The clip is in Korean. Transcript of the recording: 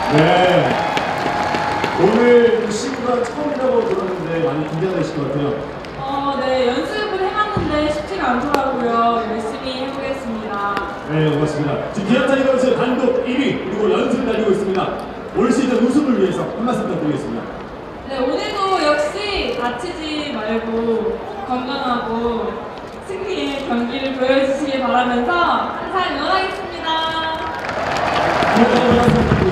네. 오늘 시구가 처음이라고 들었는데 많이 긴장되실 것 같아요. 네, 연습을 해봤는데 쉽지가 않더라고요. 열심히 해보겠습니다. 네, 고맙습니다. 지금 기아 타이거즈 단독 1위 그리고 연승을 달리고 있습니다. 올 시즌 우승을 위해서 한 말씀 부탁드리겠습니다. 네, 오늘도 역시 다치지 말고 건강하고 승리의 경기를 보여주시길 바라면서 항상 응원하겠습니다. 네, 고맙습니다.